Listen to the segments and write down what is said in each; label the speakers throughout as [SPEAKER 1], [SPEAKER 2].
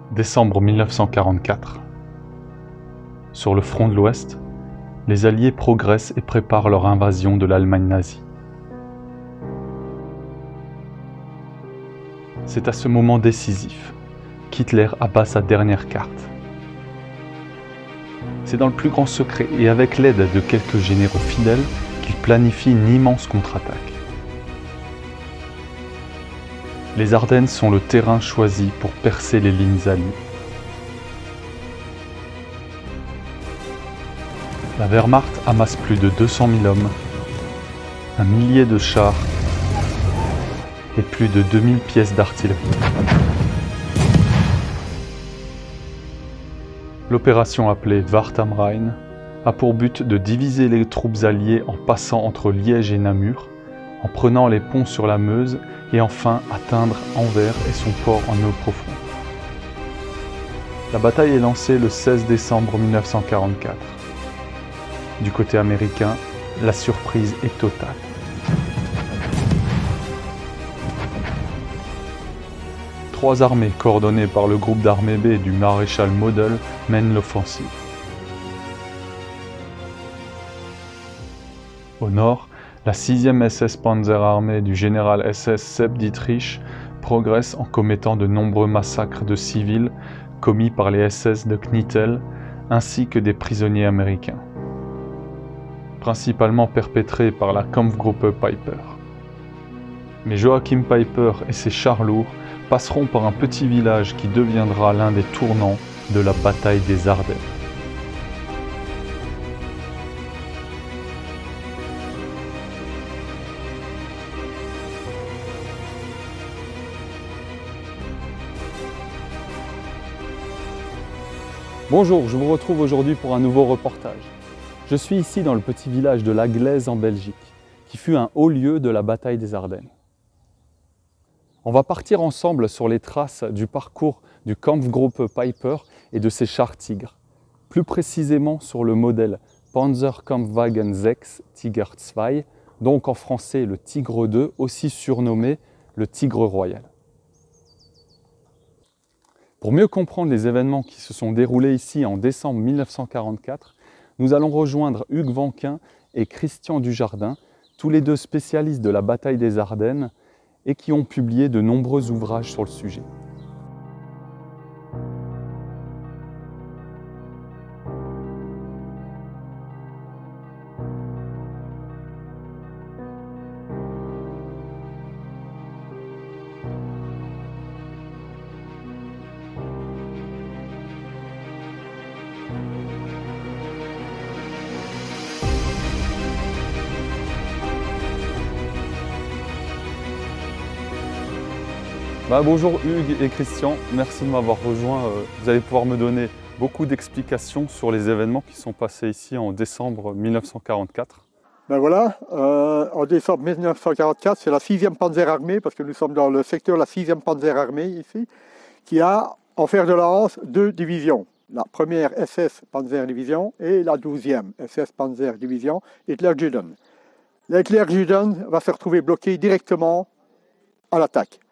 [SPEAKER 1] Décembre 1944. Sur le front de l'Ouest, les Alliés progressent et préparent leur invasion de l'Allemagne nazie. C'est à ce moment décisif qu'Hitler abat sa dernière carte. C'est dans le plus grand secret et avec l'aide de quelques généraux fidèles qu'il planifie une immense contre-attaque. Les Ardennes sont le terrain choisi pour percer les lignes alliées. La Wehrmacht amasse plus de 200 000 hommes, un millier de chars et plus de 2000 pièces d'artillerie. L'opération appelée Wart am Rhein a pour but de diviser les troupes alliées en passant entre Liège et Namur, en prenant les ponts sur la Meuse et enfin atteindre Anvers et son port en eau profonde. La bataille est lancée le 16 décembre 1944. Du côté américain, la surprise est totale. Trois armées coordonnées par le groupe d'armée B du maréchal Model mènent l'offensive. Au nord, la 6e SS Panzerarmee du général SS Sepp Dietrich progresse en commettant de nombreux massacres de civils commis par les SS de Knittel ainsi que des prisonniers américains, principalement perpétrés par la Kampfgruppe Peiper. Mais Joachim Peiper et ses chars lourds passeront par un petit village qui deviendra l'un des tournants de la bataille des Ardennes.
[SPEAKER 2] Bonjour, je vous retrouve aujourd'hui pour un nouveau reportage. Je suis ici dans le petit village de La Glaise en Belgique, qui fut un haut lieu de la bataille des Ardennes. On va partir ensemble sur les traces du parcours du Kampfgruppe Peiper et de ses chars Tigre, plus précisément sur le modèle Panzerkampfwagen 6 Tiger II, donc en français le Tigre II, aussi surnommé le Tigre Royal. Pour mieux comprendre les événements qui se sont déroulés ici en décembre 1944, nous allons rejoindre Hugues Vanquin et Christian Dujardin, tous les deux spécialistes de la bataille des Ardennes et qui ont publié de nombreux ouvrages sur le sujet. Bonjour Hugues et Christian, merci de m'avoir rejoint. Vous allez pouvoir me donner beaucoup d'explications sur les événements qui sont passés ici en décembre 1944.
[SPEAKER 3] En décembre 1944, c'est la 6e Panzerarmee, parce que nous sommes dans le secteur de la 6e Panzerarmee ici, qui a en fer de lance deux divisions. La première SS Panzer Division et la 12e SS Panzer Division Hitlerjuden. L'Hitlerjuden va se retrouver bloqué directement à l'attaque.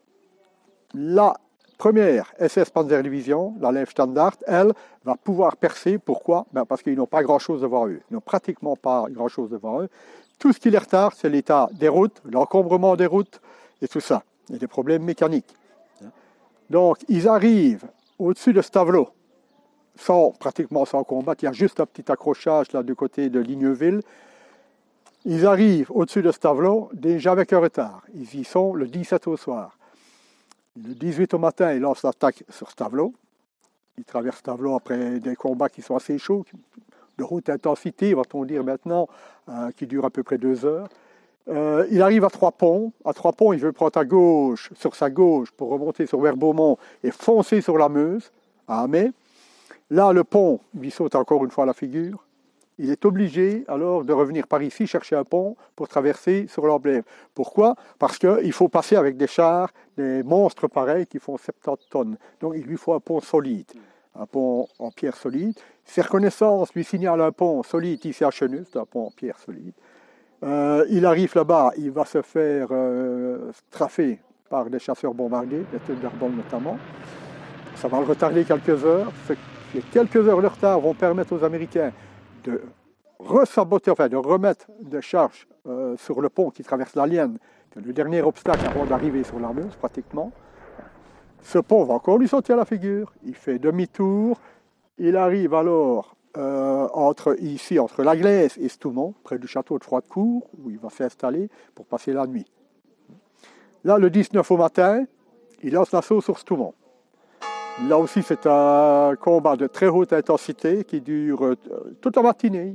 [SPEAKER 3] La première SS Panzer Division, la Leibstandart, elle, va pouvoir percer. Pourquoi? Parce qu'ils n'ont pas grand-chose devant eux. Ils n'ont pratiquement pas grand-chose devant eux. Tout ce qui les retarde, c'est l'état des routes, l'encombrement des routes et tout ça. Il y a des problèmes mécaniques. Donc, ils arrivent au-dessus de Stavelot, pratiquement sans combattre. Il y a juste un petit accrochage là du côté de Ligneville. Ils arrivent au-dessus de Stavelot déjà avec un retard. Ils y sont le 17 au soir. Le 18 au matin, ils lancent l'attaque sur Stavelot. Ils traversent Stavelot après des combats qui sont assez chauds, de haute intensité, va-t-on dire maintenant, qui durent à peu près 2 heures. Il arrive à Trois-Ponts. À Trois-Ponts, il veut prendre à gauche, sur sa gauche, pour remonter sur Verbeaumont et foncer sur la Meuse, à Amé. Là, le pont lui saute encore une fois à la figure. Il est obligé alors de revenir par ici chercher un pont pour traverser sur l'Amblève. Pourquoi? Parce qu'il faut passer avec des chars, des monstres pareils qui font 70 tonnes. Donc il lui faut un pont solide, un pont en pierre solide. Ses reconnaissances lui signalent un pont solide ici à Chenus, un pont en pierre solide. Il arrive là-bas, il va se faire strafer par des chasseurs bombardiers, des Thunderbolts notamment. ça va le retarder quelques heures. Ces quelques heures de retard vont permettre aux Américains de resaboter, enfin de remettre des charges sur le pont qui traverse la Lienne, c'est le dernier obstacle avant d'arriver sur la Meuse pratiquement. Ce pont va encore lui sauter à la figure, il fait demi-tour, il arrive alors entre la Glaise et Stoumont, près du château de Froidecourt, où il va s'installer pour passer la nuit. Là, le 19 au matin, il lance l'assaut sur Stoumont. Là aussi, c'est un combat de très haute intensité qui dure toute la matinée.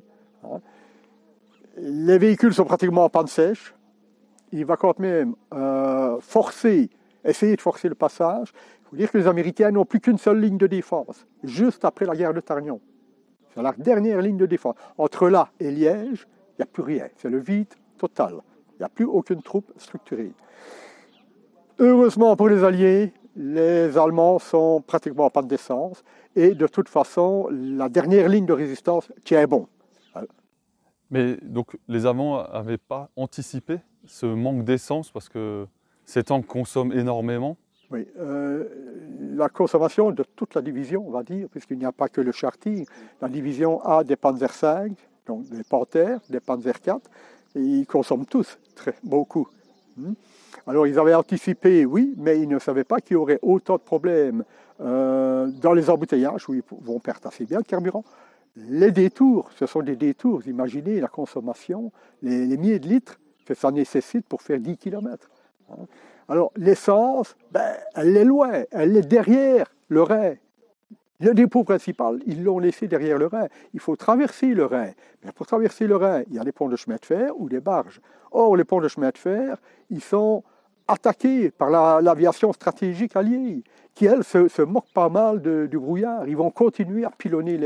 [SPEAKER 3] Les véhicules sont pratiquement en panne sèche. Il va quand même essayer de forcer le passage. Il faut dire que les Américains n'ont plus qu'une seule ligne de défense, juste après la guerre de Tarnion. C'est la dernière ligne de défense. Entre là et Liège, il n'y a plus rien. C'est le vide total. Il n'y a plus aucune troupe structurée. Heureusement pour les Alliés, les Allemands sont pratiquement en panne d'essence. Et de toute façon, la dernière ligne de résistance tient bon.
[SPEAKER 2] Mais donc les Allemands n'avaient pas anticipé ce manque d'essence parce que ces tanks consomment énormément?
[SPEAKER 3] Oui, la consommation de toute la division, on va dire, puisqu'il n'y a pas que le Charty. La division a des Panzer V, donc des Panthers, des Panzer IV, et ils consomment tous beaucoup. Alors ils avaient anticipé, oui, mais ils ne savaient pas qu'il y aurait autant de problèmes dans les embouteillages, où ils vont perdre assez bien de carburant. Les détours, ce sont des détours. Vous imaginez la consommation, les milliers de litres que ça nécessite pour faire 10 km. Alors l'essence, elle est loin, elle est derrière le Rhin. Le dépôt principal, ils l'ont laissé derrière le Rhin. Il faut traverser le Rhin. Mais pour traverser le Rhin, il y a des ponts de chemin de fer ou des barges. Or, les ponts de chemin de fer, ils sont attaqués par l'aviation stratégique alliée, qui, elle, se moque pas mal du brouillard. Ils vont continuer à pilonner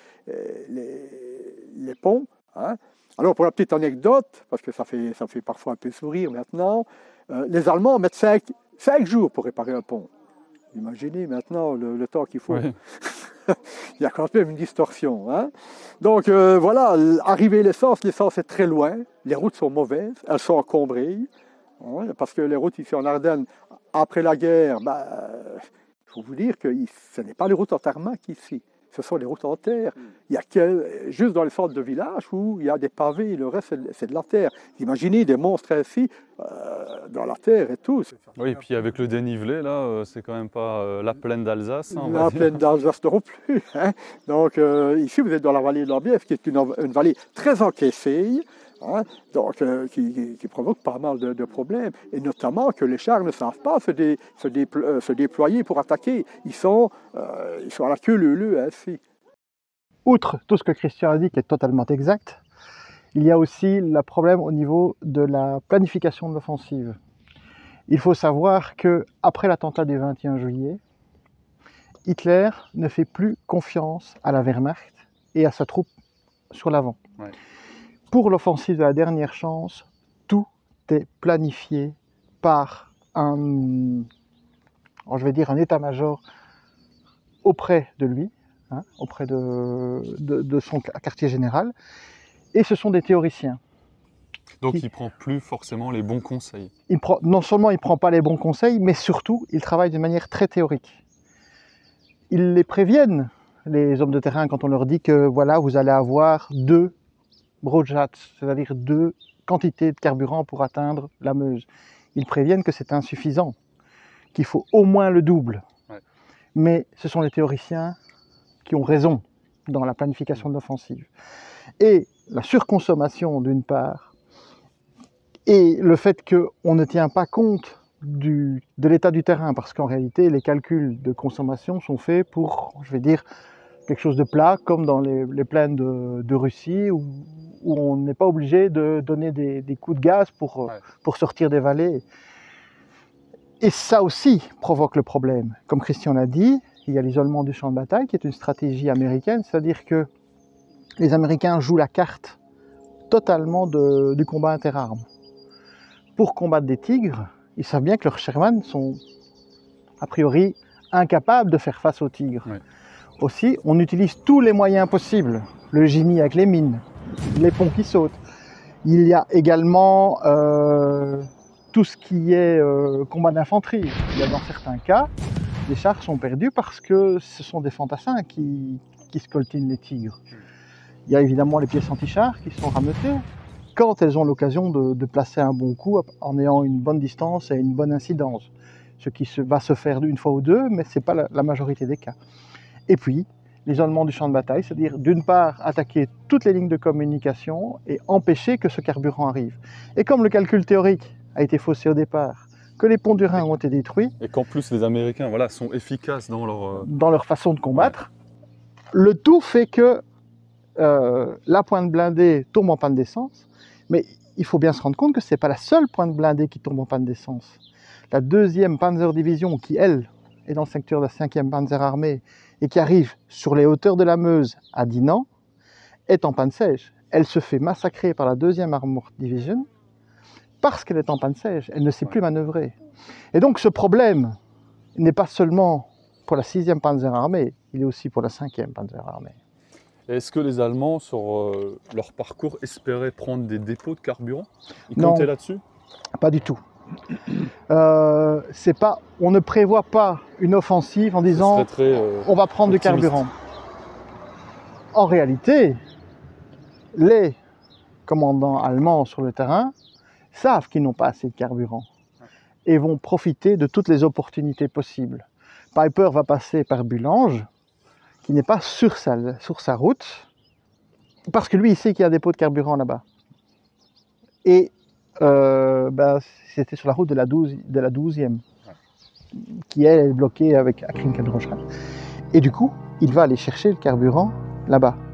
[SPEAKER 3] les ponts. Alors, pour la petite anecdote, parce que ça fait parfois un peu sourire maintenant, les Allemands mettent 5 jours pour réparer un pont. Imaginez maintenant le temps qu'il faut. Oui. Il y a quand même une distorsion. Donc voilà, arriver l'essence est très loin. Les routes sont mauvaises, elles sont encombrées. Parce que les routes ici en Ardennes, après la guerre, il faut vous dire que ce n'est pas les routes en tarmac ici. Ce sont les routes en terre. Il y a juste dans les centres de village où il y a des pavés, le reste c'est de la terre. Imaginez des monstres ainsi dans la terre et tout.
[SPEAKER 2] Oui, et puis avec le dénivelé, là, c'est quand même pas la plaine d'Alsace.
[SPEAKER 3] La plaine d'Alsace non plus. Donc ici, vous êtes dans la vallée de l'Ambièvre, qui est une vallée très encaissée. Donc, qui provoque pas mal de problèmes, et notamment que les chars ne savent pas se déployer pour attaquer. Ils sont à la queue leu-leu ainsi.
[SPEAKER 4] Outre tout ce que Christian a dit qui est totalement exact, il y a aussi le problème au niveau de la planification de l'offensive. Il faut savoir qu'après l'attentat du 21 juillet, Hitler ne fait plus confiance à la Wehrmacht et à sa troupe sur l'avant. Ouais. Pour l'offensive de la dernière chance, tout est planifié par un état-major auprès de lui, auprès de son quartier général, et ce sont des théoriciens.
[SPEAKER 2] Donc il ne prend plus forcément les bons conseils.
[SPEAKER 4] Non seulement il ne prend pas les bons conseils, mais surtout il travaille de manière très théorique. Ils les préviennent, les hommes de terrain, quand on leur dit que voilà, vous allez avoir 2 Broodjats, c'est-à-dire 2 quantités de carburant pour atteindre la Meuse. Ils préviennent que c'est insuffisant, qu'il faut au moins le double. Ouais. Mais ce sont les théoriciens qui ont raison dans la planification de l'offensive. Et la surconsommation d'une part, et le fait qu'on ne tient pas compte de l'état du terrain, parce qu'en réalité, les calculs de consommation sont faits pour, quelque chose de plat, comme dans les plaines de Russie, où on n'est pas obligé de donner des coups de gaz pour sortir des vallées. Et ça aussi provoque le problème. Comme Christian l'a dit, il y a l'isolement du champ de bataille, qui est une stratégie américaine, c'est-à-dire que les Américains jouent la carte totalement du combat interarmes. Pour combattre des tigres, ils savent bien que leurs Sherman sont a priori incapables de faire face aux tigres. Ouais. Aussi, on utilise tous les moyens possibles. Le génie avec les mines, les ponts qui sautent. Il y a également tout ce qui est combat d'infanterie. Il y a dans certains cas Les chars sont perdus parce que ce sont des fantassins qui scoltinent les tigres. Il y a évidemment les pièces anti-chars qui sont rameutées quand elles ont l'occasion de placer un bon coup en ayant une bonne distance et une bonne incidence. Ce qui va se faire une fois ou deux, mais ce n'est pas la majorité des cas. Et puis, l'isolement du champ de bataille, c'est-à-dire d'une part attaquer toutes les lignes de communication et empêcher que ce carburant arrive. Et comme le calcul théorique a été faussé au départ, que les ponts du Rhin ont été détruits,
[SPEAKER 2] Et qu'en plus les Américains sont efficaces dans leur...
[SPEAKER 4] façon de combattre, le tout fait que la pointe blindée tombe en panne d'essence, mais il faut bien se rendre compte que ce n'est pas la seule pointe blindée qui tombe en panne d'essence. La 2e Panzer Division, qui elle est dans le secteur de la 5e Panzer Armée et qui arrive sur les hauteurs de la Meuse à Dinant, est en panne sèche. Elle se fait massacrer par la 2e Armored Division parce qu'elle est en panne sèche, elle ne sait plus manœuvrer. Et donc ce problème n'est pas seulement pour la 6e Panzer Armée, il est aussi pour la 5e Panzer Armée.
[SPEAKER 2] Est-ce que les Allemands, sur leur parcours, espéraient prendre des dépôts de carburant? Ils
[SPEAKER 4] Non.
[SPEAKER 2] comptaient là-dessus?
[SPEAKER 4] Pas du tout. On ne prévoit pas une offensive en disant on va prendre du carburant. En réalité, les commandants allemands sur le terrain savent qu'ils n'ont pas assez de carburant et vont profiter de toutes les opportunités possibles. Piper va passer par Bulange, qui n'est pas sur sa route, parce que lui, il sait qu'il y a des dépôt de carburant là-bas. Et c'était sur la route de la 12e, qui elle, est bloquée à Krinkenroschach. Et du coup, il va aller chercher le carburant là-bas.